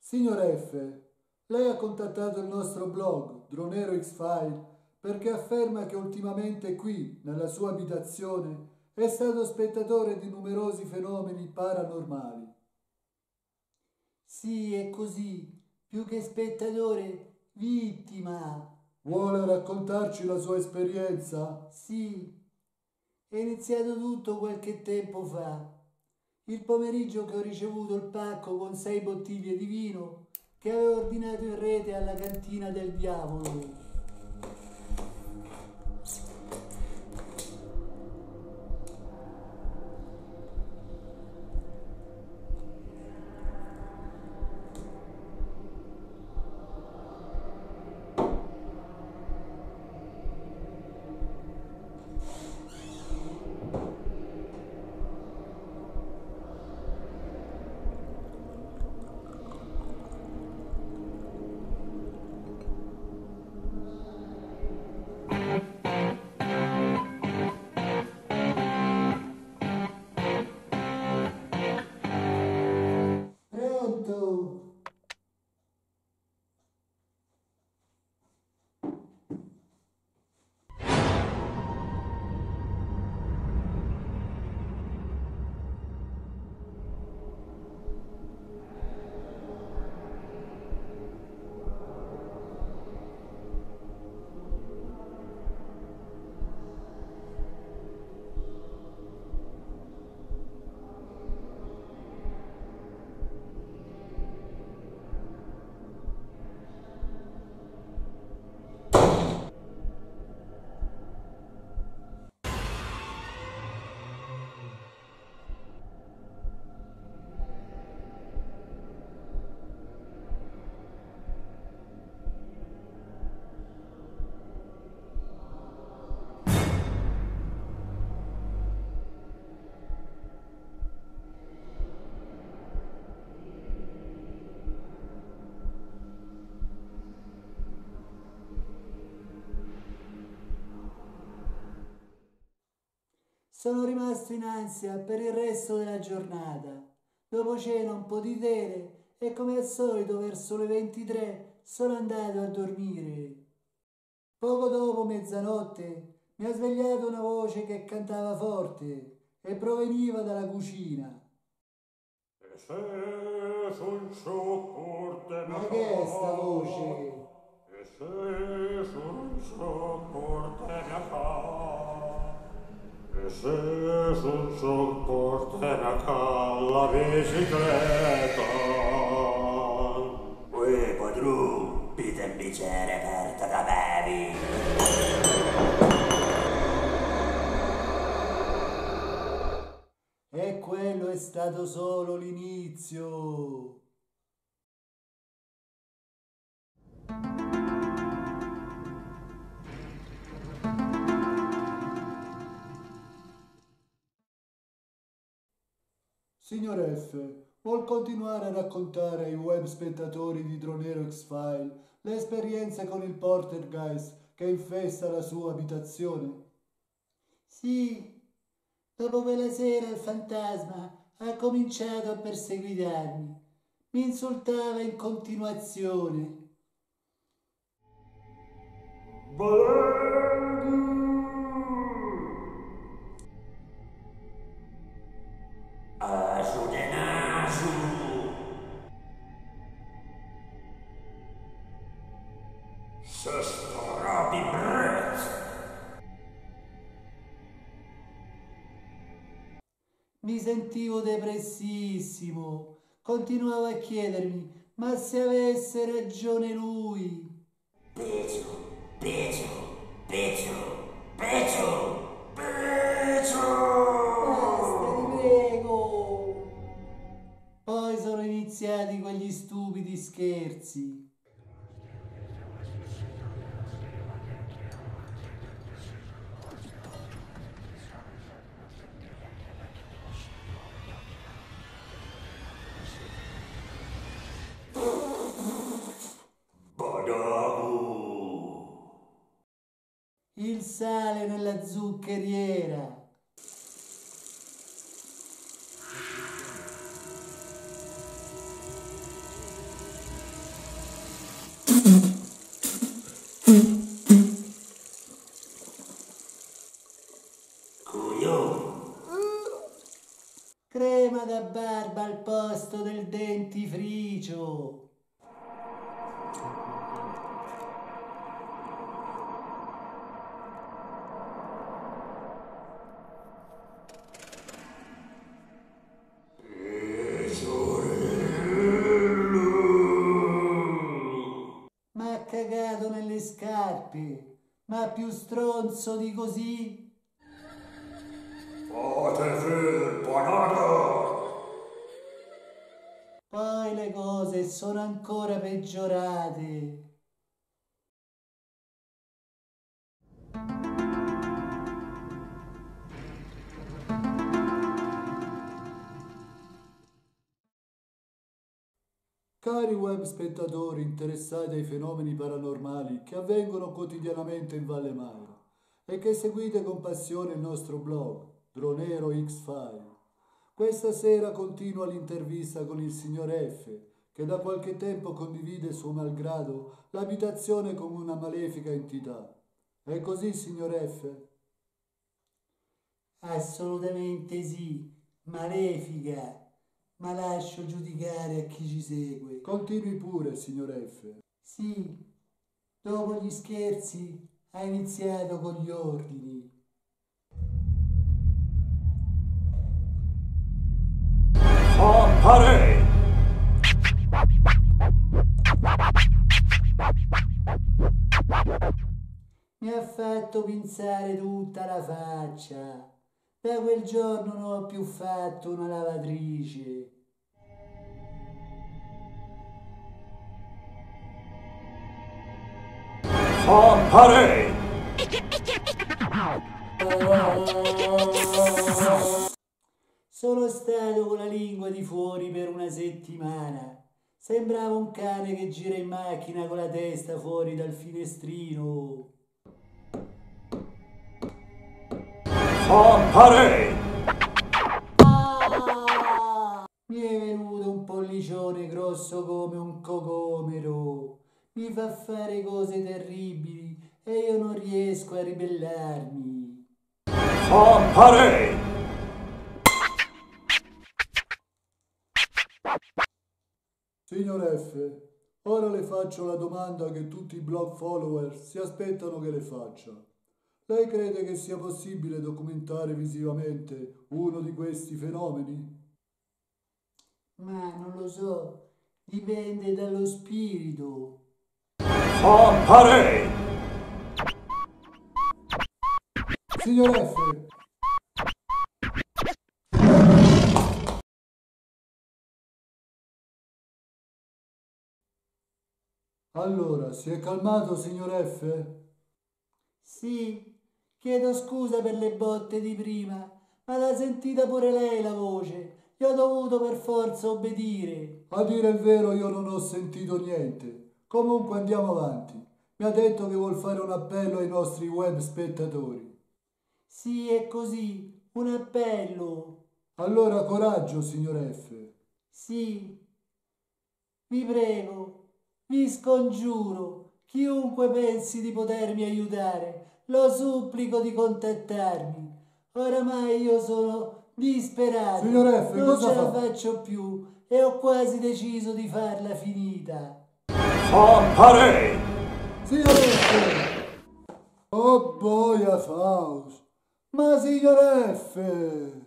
Signor F, lei ha contattato il nostro blog, Dronero X-File, perché afferma che ultimamente qui, nella sua abitazione, è stato spettatore di numerosi fenomeni paranormali. Sì, è così. Più che spettatore, vittima. Vuole raccontarci la sua esperienza? Sì, è iniziato tutto qualche tempo fa. Il pomeriggio che ho ricevuto il pacco con 6 bottiglie di vino che avevo ordinato in rete alla cantina del diavolo. Pronto? Sono rimasto in ansia per il resto della giornata. Dopo cena un po' di tele e come al solito verso le 23 sono andato a dormire. Poco dopo mezzanotte mi ha svegliato una voce che cantava forte e proveniva dalla cucina. E se sul soccorte Ma che è sta voce? e se sul soccorte mia fa, e se sul soccorte mia ca la bicicletta. Uè, padrone, pite un bicchiere aperto da bevi. E quello è stato solo l'inizio. Signor F, vuol continuare a raccontare ai web spettatori di Dronero X-File le esperienze con il Poltergeist che infesta la sua abitazione? Sì, dopo quella sera il fantasma ha cominciato a perseguitarmi. Mi insultava in continuazione. Asu de nasu. Se storapi brezz. Mi sentivo depressissimo. Continuavo a chiedermi, ma se avesse ragione lui? Pecio, pecio, pecio, pecio, pecio. Basta, ti prego! Poi sono iniziati quegli stupidi scherzi. Badagu. Il sale nella zuccheriera. Crema da barba al posto del dentifricio. M'ha cagato nelle scarpe, ma più stronzo di così. Fate fede, panata! Poi le cose sono ancora peggiorate. Cari web spettatori interessati ai fenomeni paranormali che avvengono quotidianamente in Valle Maira e che seguite con passione il nostro blog, Dronero X-File, questa sera continua l'intervista con il signor F, che da qualche tempo condivide suo malgrado l'abitazione con una malefica entità. È così, signor F? Assolutamente sì, malefica. Ma lascio giudicare a chi ci segue. Continui pure, signor F. Sì, dopo gli scherzi ha iniziato con gli ordini. Appare! Mi ha fatto pinzare tutta la faccia. Da quel giorno non ho più fatto una lavatrice. Appare! Sono stato con la lingua di fuori per una settimana. Sembrava un cane che gira in macchina con la testa fuori dal finestrino. Appare! Mi è venuto un pollicione grosso come un cocomero. Mi fa fare cose terribili e io non riesco a ribellarmi. Appare! Signor F, ora le faccio la domanda che tutti i blog follower si aspettano che le faccia. Lei crede che sia possibile documentare visivamente uno di questi fenomeni? Ma non lo so, dipende dallo spirito. Appare! Signor F, allora, si è calmato, signor F? Sì, chiedo scusa per le botte di prima, ma l'ha sentita pure lei la voce. Gli ho dovuto per forza obbedire. A dire il vero io non ho sentito niente. Comunque andiamo avanti. Mi ha detto che vuol fare un appello ai nostri web spettatori. Sì, è così, un appello. Allora coraggio, signor F. Sì, vi prego, vi scongiuro, chiunque pensi di potermi aiutare, lo supplico di contattarmi. Oramai io sono disperato, Signor F, non cosa ce la fa? faccio più e ho quasi deciso di farla finita. Appare! Signor F! Oh boia Faust! Ma signor F!